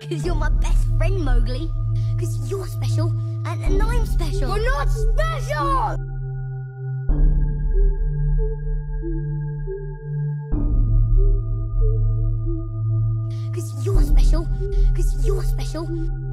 Because you're my best friend, Mowgli. Because you're special, and I'm special. You're not special! Because you're special. Because you're special.